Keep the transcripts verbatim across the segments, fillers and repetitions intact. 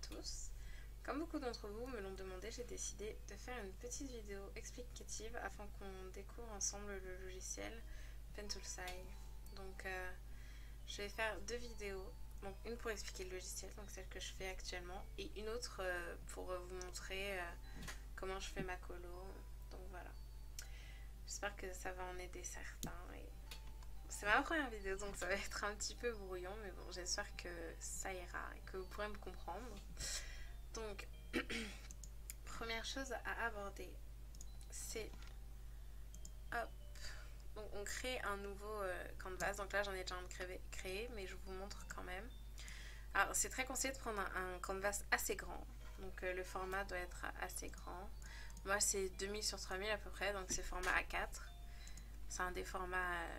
tous. Comme beaucoup d'entre vous me l'ont demandé, j'ai décidé de faire une petite vidéo explicative afin qu'on découvre ensemble le logiciel Pentoolsai. Donc euh, je vais faire deux vidéos, donc une pour expliquer le logiciel, donc celle que je fais actuellement, et une autre euh, pour vous montrer euh, comment je fais ma colo. Donc voilà. J'espère que ça va en aider certains. Et... c'est ma première vidéo, donc ça va être un petit peu brouillon, mais bon, j'espère que ça ira et que vous pourrez me comprendre. Donc, première chose à aborder, c'est... hop, donc on crée un nouveau euh, canvas. Donc là, j'en ai déjà un créé, créé, mais je vous montre quand même. Alors, c'est très conseillé de prendre un, un canvas assez grand. Donc, euh, le format doit être assez grand. Moi, c'est deux mille sur trois mille à peu près, donc c'est format A quatre. C'est un des formats euh,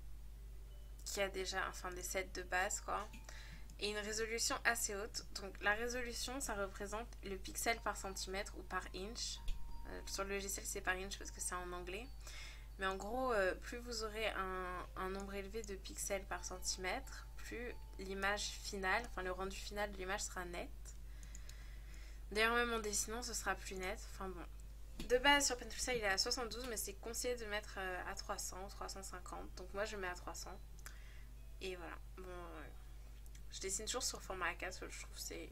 qui a déjà, enfin, des sets de base, quoi. Et une résolution assez haute. Donc la résolution, ça représente le pixel par centimètre ou par inch. Euh, sur le logiciel, c'est par inch parce que c'est en anglais. Mais en gros, euh, plus vous aurez un, un nombre élevé de pixels par centimètre, plus l'image finale, enfin le rendu final de l'image sera net. D'ailleurs, même en dessinant, ce sera plus net. Enfin bon. De base, sur Pentoolsai, il est à soixante-douze, mais c'est conseillé de mettre à trois cents, trois cent cinquante. Donc moi, je mets à trois cents. Et voilà. Bon... Euh, je dessine toujours sur format A quatre, je trouve que c'est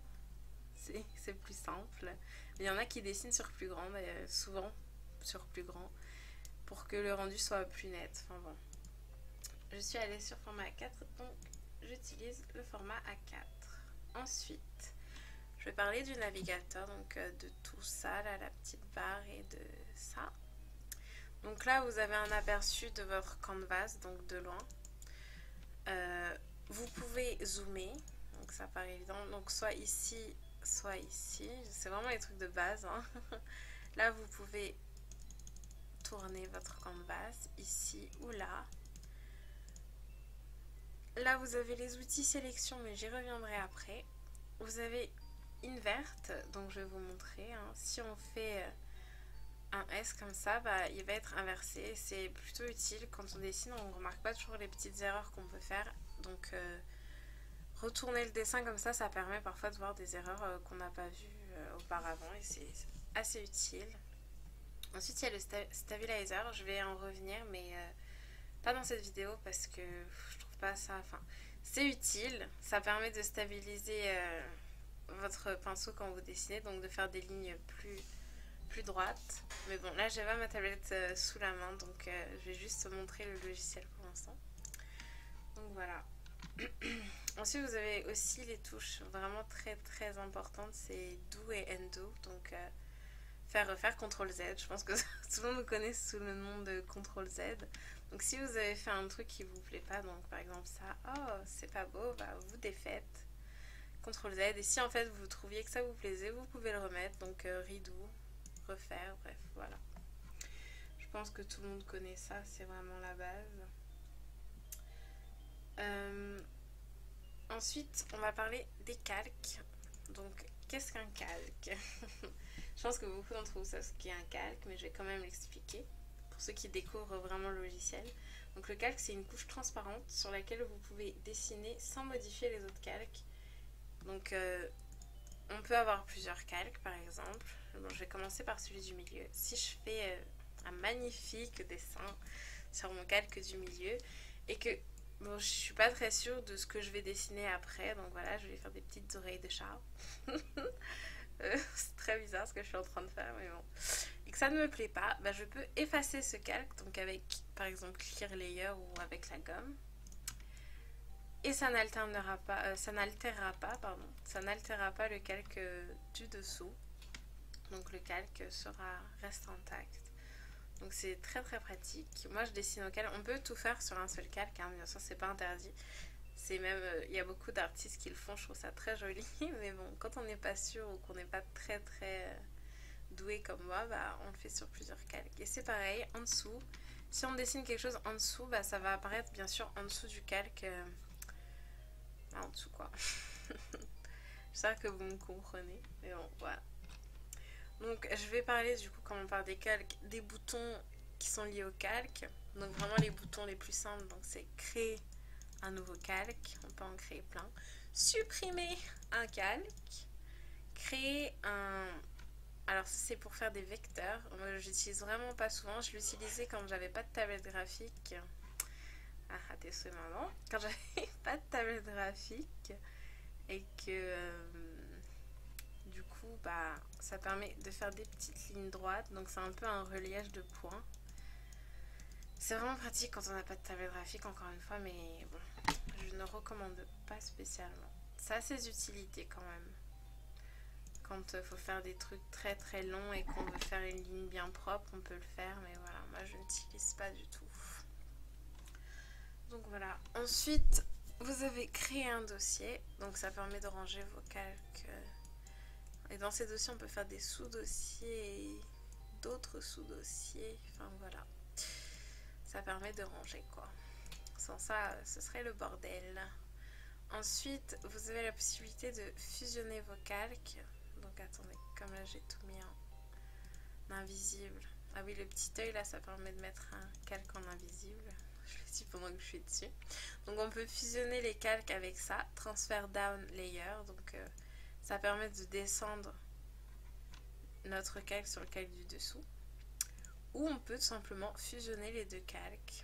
c'est plus simple. Mais il y en a qui dessinent sur plus grand, souvent sur plus grand, pour que le rendu soit plus net. Enfin bon. Je suis allée sur format A quatre, donc j'utilise le format A quatre. Ensuite, je vais parler du navigateur, donc de tout ça, là, la petite barre et de ça. Donc là, vous avez un aperçu de votre canvas, donc de loin. Euh, Vous pouvez zoomer, donc ça paraît évident, donc soit ici, soit ici, c'est vraiment les trucs de base. Hein. Là, vous pouvez tourner votre canvas, ici ou là. Là, vous avez les outils sélection, mais j'y reviendrai après. Vous avez invert, donc je vais vous montrer. Hein. Si on fait un S comme ça, bah, il va être inversé. C'est plutôt utile quand on dessine, on ne remarque pas toujours les petites erreurs qu'on peut faire. Donc, euh, retourner le dessin comme ça, ça permet parfois de voir des erreurs euh, qu'on n'a pas vues euh, auparavant et c'est assez utile. Ensuite, il y a le sta stabilizer. Je vais en revenir, mais euh, pas dans cette vidéo parce que pff, je trouve pas ça... Enfin, c'est utile. Ça permet de stabiliser euh, votre pinceau quand vous dessinez, donc de faire des lignes plus, plus droites. Mais bon, là, j'ai pas ma tablette euh, sous la main, donc euh, je vais juste montrer le logiciel pour l'instant. Donc voilà. Ensuite, vous avez aussi les touches vraiment très très importantes, c'est do et undo, donc euh, faire refaire, contrôle Z. Je pense que tout le monde connaît sous le nom de contrôle Z. Donc si vous avez fait un truc qui vous plaît pas, donc par exemple ça, oh c'est pas beau, bah vous défaites, contrôle Z. Et si en fait vous trouviez que ça vous plaisait, vous pouvez le remettre, donc euh, redo, refaire, bref, voilà. Je pense que tout le monde connaît ça, c'est vraiment la base. Euh, ensuite, on va parler des calques. Donc, qu'est-ce qu'un calque? Je pense que beaucoup d'entre vous savent ce qu'est un calque, mais je vais quand même l'expliquer pour ceux qui découvrent vraiment le logiciel. Donc, le calque, c'est une couche transparente sur laquelle vous pouvez dessiner sans modifier les autres calques. Donc, euh, on peut avoir plusieurs calques, par exemple. Bon, je vais commencer par celui du milieu. Si je fais euh, un magnifique dessin sur mon calque du milieu et que bon, je suis pas très sûre de ce que je vais dessiner après, donc voilà, je vais faire des petites oreilles de chat. euh, c'est très bizarre ce que je suis en train de faire, mais bon. Et que ça ne me plaît pas, bah, je peux effacer ce calque, donc avec par exemple Clear Layer ou avec la gomme. Et ça n'altérera pas, euh, ça n'altérera pas, pardon, ça n'altérera pas le calque euh, du dessous. Donc le calque sera reste intact. Donc c'est très très pratique. Moi je dessine au calque. On peut tout faire sur un seul calque, hein, bien sûr c'est pas interdit. C'est même, il euh, y a beaucoup d'artistes qui le font, je trouve ça très joli. Mais bon, quand on n'est pas sûr ou qu'on n'est pas très très euh, doué comme moi, bah, on le fait sur plusieurs calques. Et c'est pareil, en dessous, si on dessine quelque chose en dessous, bah, ça va apparaître bien sûr en dessous du calque. Euh, en dessous quoi. J'espère que vous me comprenez. Mais bon, voilà. Donc je vais parler du coup, quand on parle des calques, des boutons qui sont liés au calque. Donc vraiment les boutons les plus simples, donc c'est créer un nouveau calque, on peut en créer plein. Supprimer un calque, créer un... Alors ça c'est pour faire des vecteurs. Moi j'utilise vraiment pas souvent. Je l'utilisais quand j'avais pas de tablette graphique. Ah, désolé maman. Quand j'avais pas de tablette graphique et que euh, du coup bah ça permet de faire des petites lignes droites. Donc c'est un peu un relief de points. C'est vraiment pratique quand on n'a pas de tablette graphique encore une fois, mais bon, je ne recommande pas spécialement. Ça a ses utilités quand même. Quand il faut faire des trucs très très longs et qu'on veut faire une ligne bien propre, on peut le faire, mais voilà, moi je n'utilise pas du tout. Donc voilà. Ensuite, vous avez créé un dossier, donc ça permet de ranger vos calques. Et dans ces dossiers, on peut faire des sous-dossiers et d'autres sous-dossiers. Enfin voilà. Ça permet de ranger quoi. Sans ça, ce serait le bordel. Ensuite, vous avez la possibilité de fusionner vos calques. Donc attendez, comme là j'ai tout mis en invisible. Ah oui, le petit œil là, ça permet de mettre un calque en invisible. Je le dis pendant que je suis dessus. Donc on peut fusionner les calques avec ça. Transfer down layer. Donc euh, ça permet de descendre notre calque sur le calque du dessous. Ou on peut tout simplement fusionner les deux calques.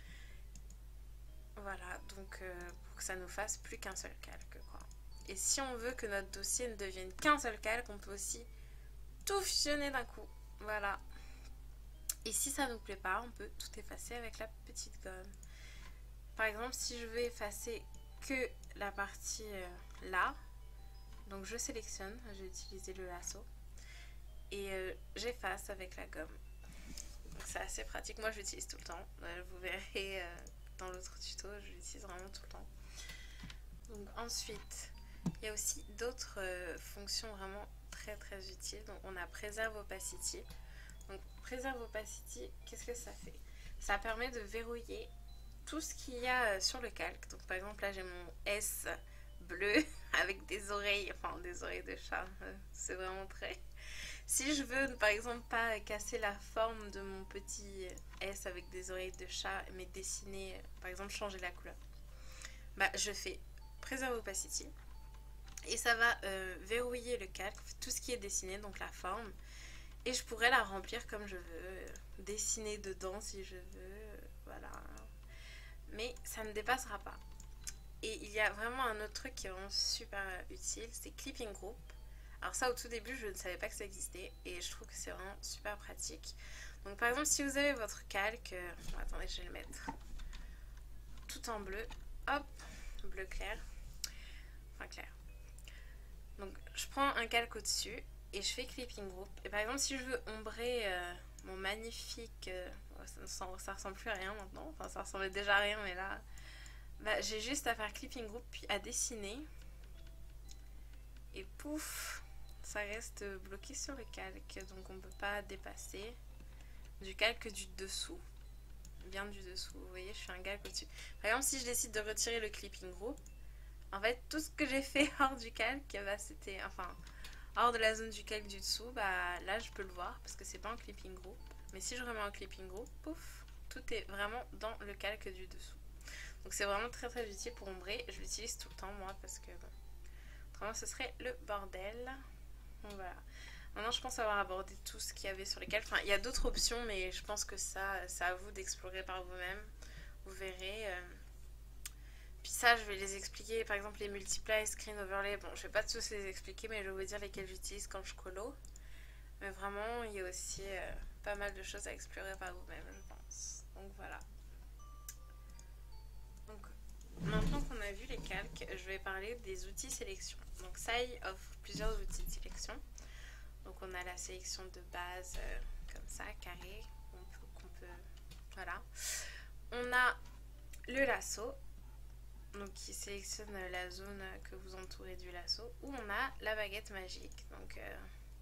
Voilà, donc euh, pour que ça nous fasse plus qu'un seul calque, quoi. Et si on veut que notre dossier ne devienne qu'un seul calque, on peut aussi tout fusionner d'un coup. Voilà. Et si ça ne nous plaît pas, on peut tout effacer avec la petite gomme. Par exemple, si je veux effacer que la partie euh, là, donc je sélectionne, j'ai utilisé le lasso, et euh, j'efface avec la gomme. C'est assez pratique, moi je l'utilise tout le temps. Euh, vous verrez euh, dans l'autre tuto, je l'utilise vraiment tout le temps. Donc ensuite, il y a aussi d'autres euh, fonctions vraiment très très utiles. Donc on a Preserve Opacity. Donc Preserve Opacity, qu'est-ce que ça fait? Ça permet de verrouiller tout ce qu'il y a sur le calque. Donc par exemple là j'ai mon S bleu avec des oreilles, enfin des oreilles de chat, c'est vraiment très... Si je veux par exemple pas casser la forme de mon petit S avec des oreilles de chat, mais dessiner, par exemple changer la couleur, bah je fais Preserve Opacity et ça va euh, verrouiller le calque, tout ce qui est dessiné, donc la forme, et je pourrais la remplir comme je veux, dessiner dedans si je veux, voilà, mais ça ne dépassera pas. Et il y a vraiment un autre truc qui est vraiment super utile, c'est Clipping Group. Alors ça, au tout début, je ne savais pas que ça existait et je trouve que c'est vraiment super pratique. Donc par exemple, si vous avez votre calque, euh, bon, attendez, je vais le mettre tout en bleu, hop, bleu clair, enfin clair. Donc je prends un calque au-dessus et je fais Clipping Group. Et par exemple, si je veux ombrer euh, mon magnifique, euh, ça, ça ressemble plus à rien maintenant, enfin ça ressemblait déjà à rien, mais là, bah, j'ai juste à faire Clipping Group puis à dessiner. Et pouf, ça reste bloqué sur le calque, donc on ne peut pas dépasser du calque du dessous, bien du dessous. Vous voyez, je fais un calque au-dessus. Par exemple, si je décide de retirer le Clipping Group, en fait, tout ce que j'ai fait hors du calque, bah, c'était, enfin, hors de la zone du calque du dessous, bah là, je peux le voir parce que c'est pas un Clipping Group. Mais si je remets un Clipping Group, pouf, tout est vraiment dans le calque du dessous. Donc c'est vraiment très très utile pour ombrer. Je l'utilise tout le temps, moi, parce que bon, autrement, ce serait le bordel. Donc voilà. Maintenant, je pense avoir abordé tout ce qu'il y avait sur les calques. Enfin, il y a d'autres options, mais je pense que ça, c'est à vous d'explorer par vous-même. Vous verrez. Euh... Puis ça, je vais les expliquer. Par exemple, les multiply, screen overlay. Bon, je vais pas tous les expliquer, mais je vais vous dire lesquels j'utilise quand je colo. Mais vraiment, il y a aussi euh, pas mal de choses à explorer par vous-même, je pense. Donc voilà. Donc, maintenant qu'on a vu les calques, je vais parler des outils sélection. Donc Saï offre plusieurs outils de sélection. Donc on a la sélection de base euh, comme ça, carré, qu'on peut, qu'on peut, voilà. On a le lasso, donc qui sélectionne la zone que vous entourez du lasso. Ou on a la baguette magique. Donc euh,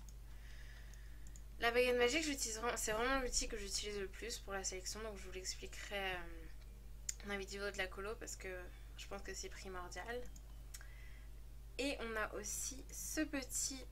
la baguette magique, c'est vraiment l'outil que j'utilise le plus pour la sélection. Donc je vous l'expliquerai euh, dans la vidéo de la colo parce que je pense que c'est primordial. Et on a aussi ce petit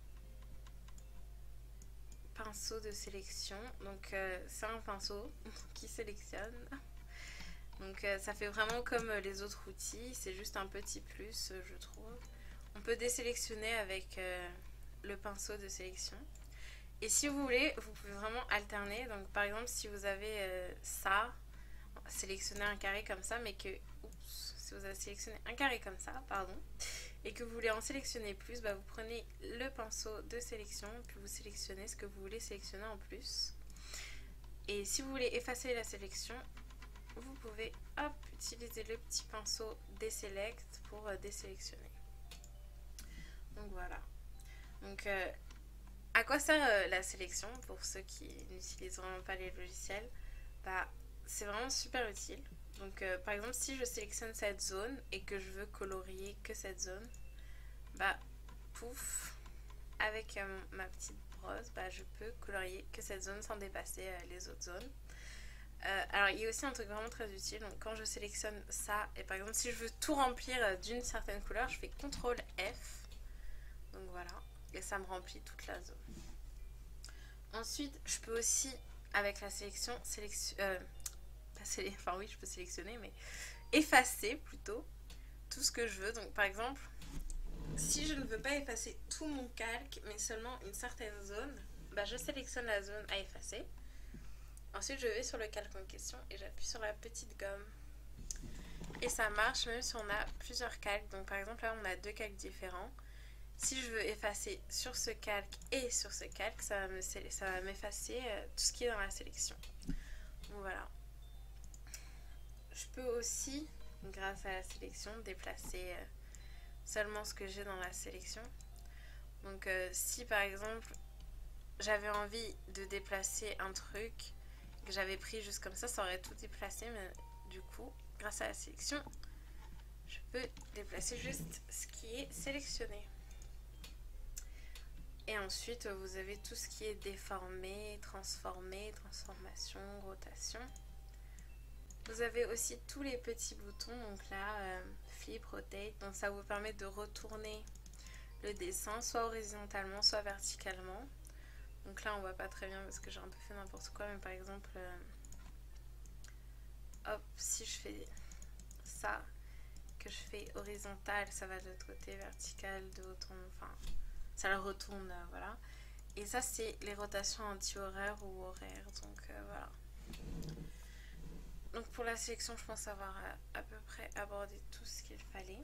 pinceau de sélection. Donc euh, c'est un pinceau qui sélectionne. Donc euh, ça fait vraiment comme les autres outils. C'est juste un petit plus, je trouve. On peut désélectionner avec euh, le pinceau de sélection. Et si vous voulez, vous pouvez vraiment alterner. Donc par exemple, si vous avez euh, ça, sélectionnez un carré comme ça, mais que... Oups, si vous avez sélectionné un carré comme ça, pardon, et que vous voulez en sélectionner plus, bah vous prenez le pinceau de sélection, puis vous sélectionnez ce que vous voulez sélectionner en plus. Et si vous voulez effacer la sélection, vous pouvez hop, utiliser le petit pinceau Deselect pour euh, désélectionner. Donc voilà. Donc euh, à quoi sert euh, la sélection pour ceux qui n'utilisent vraiment pas les logiciels? Bah, c'est vraiment super utile. Donc euh, par exemple, si je sélectionne cette zone et que je veux colorier que cette zone, bah pouf, avec euh, ma petite brosse, bah, je peux colorier que cette zone sans dépasser euh, les autres zones. Euh, alors il y a aussi un truc vraiment très utile, donc quand je sélectionne ça, et par exemple si je veux tout remplir euh, d'une certaine couleur, je fais contrôle F, donc voilà, et ça me remplit toute la zone. Ensuite, je peux aussi, avec la sélection, sélection euh, pas sélec enfin oui, je peux sélectionner, mais effacer plutôt tout ce que je veux. Donc par exemple, si je ne veux pas effacer tout mon calque, mais seulement une certaine zone, bah, je sélectionne la zone à effacer. Ensuite, je vais sur le calque en question et j'appuie sur la petite gomme. Et ça marche même si on a plusieurs calques. Donc par exemple, là, on a deux calques différents. Si je veux effacer sur ce calque et sur ce calque, ça va m'effacer euh, tout ce qui est dans la sélection. Donc voilà. Je peux aussi, grâce à la sélection, déplacer euh, seulement ce que j'ai dans la sélection. Donc euh, si par exemple, j'avais envie de déplacer un truc que j'avais pris juste comme ça, ça aurait tout déplacé, mais du coup, grâce à la sélection, je peux déplacer juste ce qui est sélectionné. Et ensuite, vous avez tout ce qui est déformé, transformé, transformation, rotation. Vous avez aussi tous les petits boutons, donc là, euh, flip, rotate, donc ça vous permet de retourner le dessin, soit horizontalement, soit verticalement. Donc là, on voit pas très bien parce que j'ai un peu fait n'importe quoi, mais par exemple, euh, hop, si je fais ça, que je fais horizontal, ça va de l'autre côté, vertical, de haut en, enfin, ça le retourne, euh, voilà. Et ça, c'est les rotations anti-horaires ou horaires, donc euh, voilà. Donc pour la sélection, je pense avoir à, à peu près abordé tout ce qu'il fallait.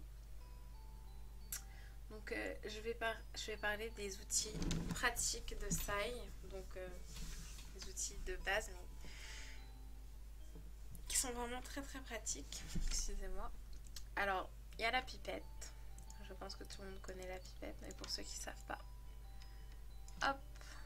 Donc euh, je, vais par je vais parler des outils pratiques de Sai, donc euh, des outils de base, mais qui sont vraiment très très pratiques. Excusez-moi. Alors, il y a la pipette. Je pense que tout le monde connaît la pipette, mais pour ceux qui ne savent pas. Hop.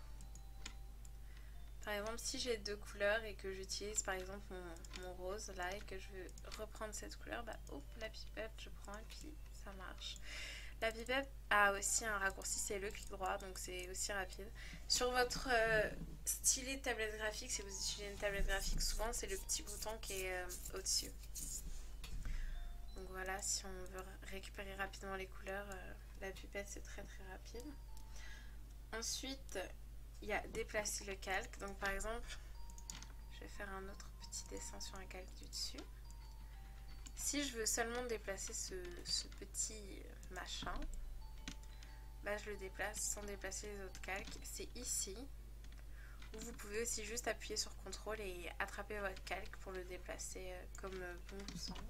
Par exemple, si j'ai deux couleurs et que j'utilise par exemple mon, mon rose là et que je veux reprendre cette couleur, bah hop, la pipette, je prends et puis ça marche. La pipette a aussi un raccourci, c'est le clic droit, donc c'est aussi rapide. Sur votre euh, stylet de tablette graphique, si vous utilisez une tablette graphique, souvent c'est le petit bouton qui est euh, au-dessus. Donc voilà, si on veut récupérer rapidement les couleurs, euh, la pipette c'est très très rapide. Ensuite, il y a déplacer le calque. Donc par exemple, je vais faire un autre petit dessin sur un calque du dessus. Si je veux seulement déplacer ce, ce petit machin, bah je le déplace sans déplacer les autres calques. C'est ici. Ou vous pouvez aussi juste appuyer sur contrôle et attraper votre calque pour le déplacer comme bon vous semble.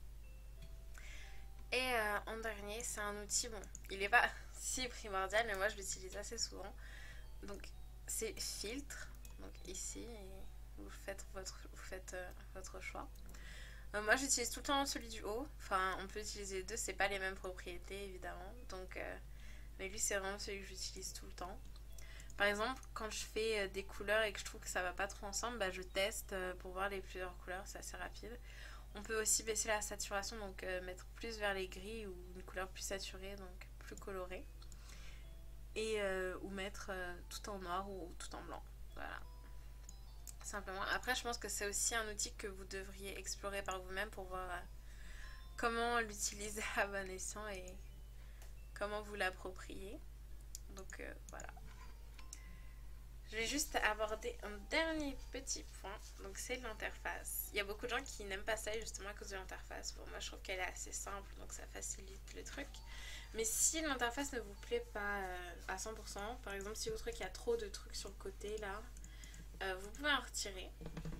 Et euh, en dernier, c'est un outil, bon, il n'est pas si primordial, mais moi je l'utilise assez souvent. Donc c'est filtre, donc ici, et vous faites votre, vous faites, euh, votre choix. Euh, moi j'utilise tout le temps celui du haut, enfin on peut utiliser les deux, c'est pas les mêmes propriétés évidemment, donc euh, mais lui c'est vraiment celui que j'utilise tout le temps. Par exemple, quand je fais des couleurs et que je trouve que ça va pas trop ensemble, bah, je teste pour voir les plusieurs couleurs, c'est assez rapide. On peut aussi baisser la saturation, donc euh, mettre plus vers les gris ou une couleur plus saturée, donc plus colorée. Et, euh, ou mettre euh, tout en noir ou tout en blanc. Voilà. Simplement. Après, je pense que c'est aussi un outil que vous devriez explorer par vous-même pour voir euh, comment l'utiliser à bon escient et comment vous l'approprier. Donc euh, voilà. Je vais juste aborder un dernier petit point, donc c'est l'interface. Il y a beaucoup de gens qui n'aiment pas ça justement à cause de l'interface. Bon, moi je trouve qu'elle est assez simple, donc ça facilite le truc. Mais si l'interface ne vous plaît pas euh, à cent pour cent, par exemple si vous trouvez qu'il y a trop de trucs sur le côté là, euh, vous pouvez en retirer.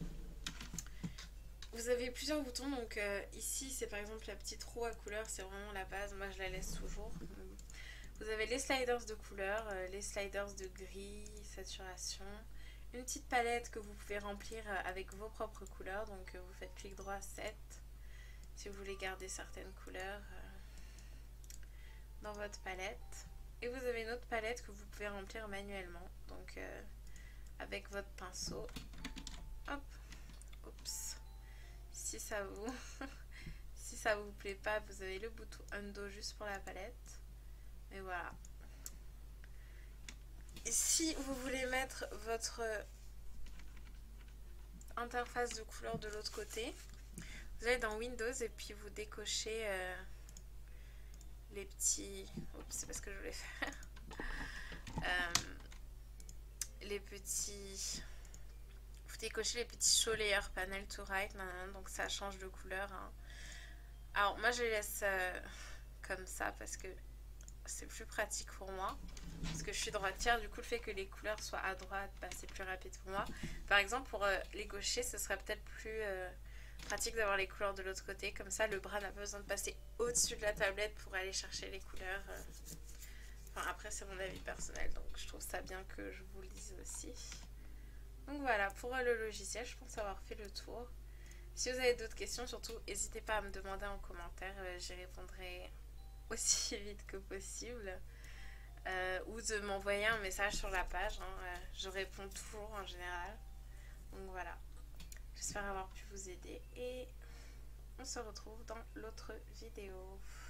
Vous avez plusieurs boutons, donc euh, ici c'est par exemple la petite roue à couleur, c'est vraiment la base, moi je la laisse toujours. Vous avez les sliders de couleur, euh, les sliders de gris, saturation, une petite palette que vous pouvez remplir avec vos propres couleurs, donc euh, vous faites clic droit set si vous voulez garder certaines couleurs euh, dans votre palette. Et vous avez une autre palette que vous pouvez remplir manuellement, donc euh, avec votre pinceau. Hop, oups. Si ça vous si ça vous plaît pas, vous avez le bouton undo juste pour la palette. Et voilà. Et si vous voulez mettre votre interface de couleur de l'autre côté, vous allez dans Windows et puis vous décochez euh, les petits... Oups, c'est pas ce que je voulais faire. euh, les petits... Vous décochez les petits show layer panel to right, donc ça change de couleur. Hein. Alors moi je les laisse euh, comme ça parce que c'est plus pratique pour moi. Parce que je suis droitière, du coup le fait que les couleurs soient à droite, bah, c'est plus rapide pour moi. Par exemple pour euh, les gauchers, ce serait peut-être plus euh, pratique d'avoir les couleurs de l'autre côté. Comme ça le bras n'a pas besoin de passer au-dessus de la tablette pour aller chercher les couleurs. Euh. Enfin après c'est mon avis personnel, donc je trouve ça bien que je vous le dise aussi. Donc voilà, pour le logiciel, je pense avoir fait le tour. Si vous avez d'autres questions, surtout n'hésitez pas à me demander en commentaire, euh, j'y répondrai aussi vite que possible. Euh, ou de m'envoyer un message sur la page, hein. euh, je réponds toujours en général. Donc voilà, j'espère avoir pu vous aider et on se retrouve dans l'autre vidéo.